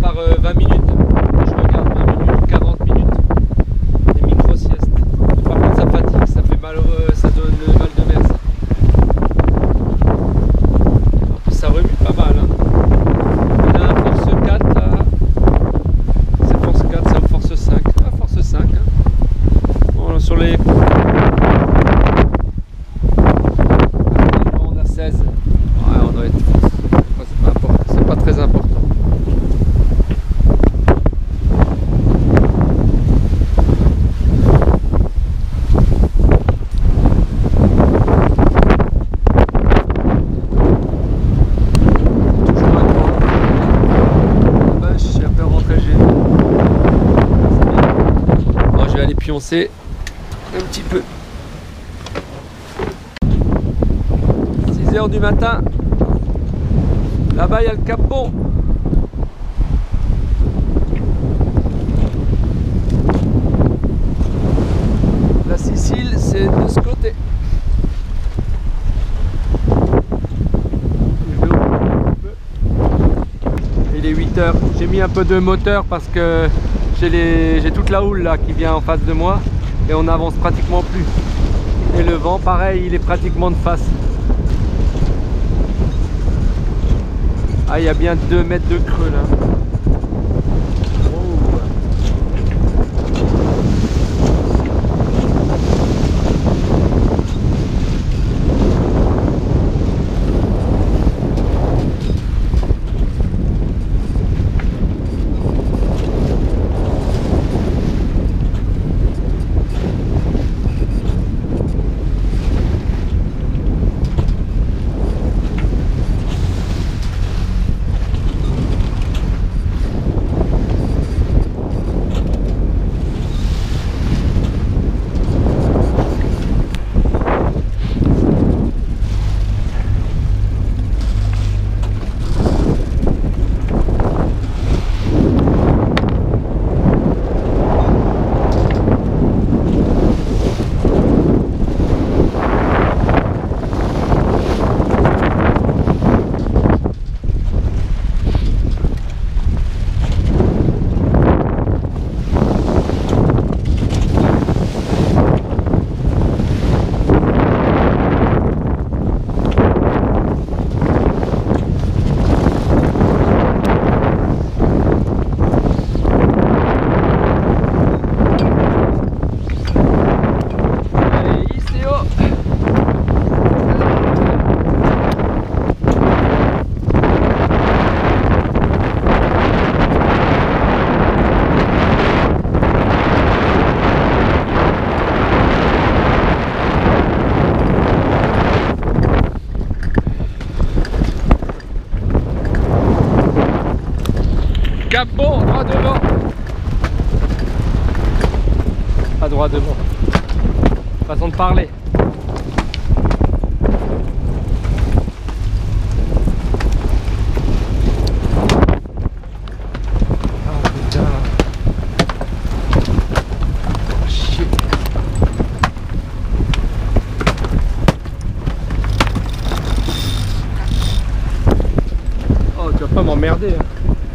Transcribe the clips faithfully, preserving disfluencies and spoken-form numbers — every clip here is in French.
par euh, vingt minutes. Je regarde vingt minutes, quarante minutes. Des micro-siestes. Par contre ça fatigue, ça fait mal, euh, ça donne le mal de mer ça. En plus ça remue pas mal. Hein. On a un force quatre là. C'est force quatre, c'est un force cinq. Ah, force cinq. Hein. Bon, sur les... on a seize. Ouais, on doit être... C'est pas important, c'est pas très important. Pioncer un petit peu. Six heures du matin. Là-bas il y a le Cap Bon. La Sicile c'est de ce côté. Il est huit heures. J'ai mis un peu de moteur parce que j'ai toute la houle là qui vient en face de moi et on n'avance pratiquement plus. Et le vent pareil, il est pratiquement de face. Ah, il y a bien deux mètres de creux là. Cap Bon, droit devant. Pas droit devant. Façon de parler. Oh putain. Oh shit. Oh, tu vas pas m'emmerder. Hein.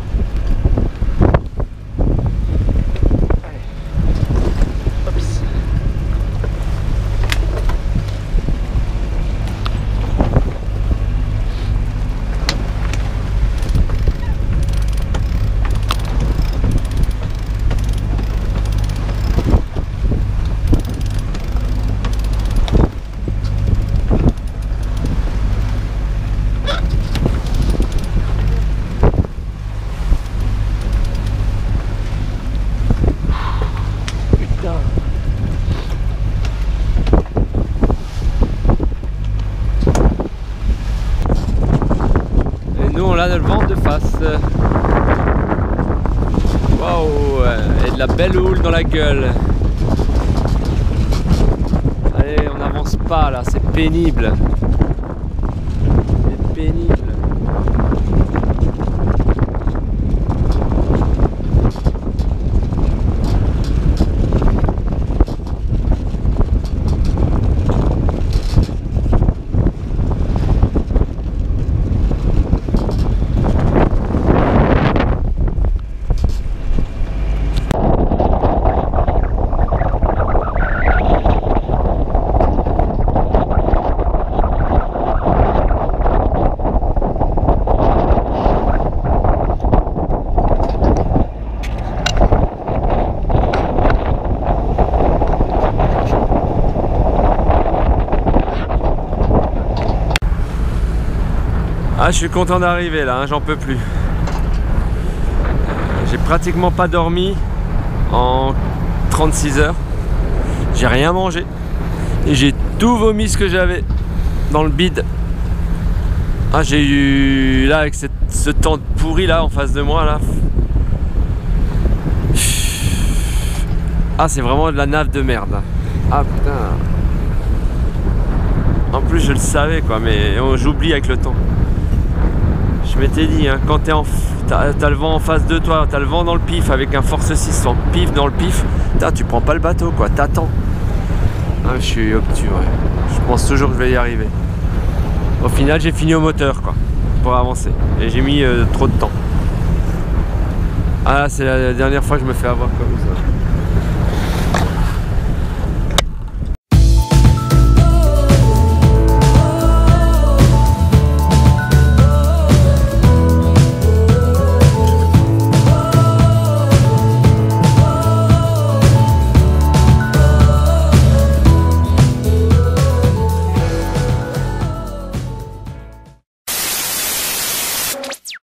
Le vent de face. Waouh, et de la belle houle dans la gueule. Allez, on n'avance pas là, c'est pénible. C'est pénible. Ah, je suis content d'arriver là, hein, j'en peux plus. J'ai pratiquement pas dormi en trente-six heures. J'ai rien mangé. Et j'ai tout vomi ce que j'avais dans le bide. Ah, j'ai eu là avec cette, ce temps pourri là en face de moi là. Ah, c'est vraiment de la nave de merde. Ah putain. En plus je le savais quoi, mais j'oublie avec le temps. Je m'étais dit, hein, quand t'es en t'as t'as le vent en face de toi, t'as le vent dans le pif avec un force six en pif dans le pif, tu prends pas le bateau quoi, t'attends. Ah, je suis obtus, ouais. Je pense toujours que je vais y arriver. Au final j'ai fini au moteur quoi, pour avancer. Et j'ai mis euh, trop de temps. Ah, c'est la dernière fois que je me fais avoir comme ça.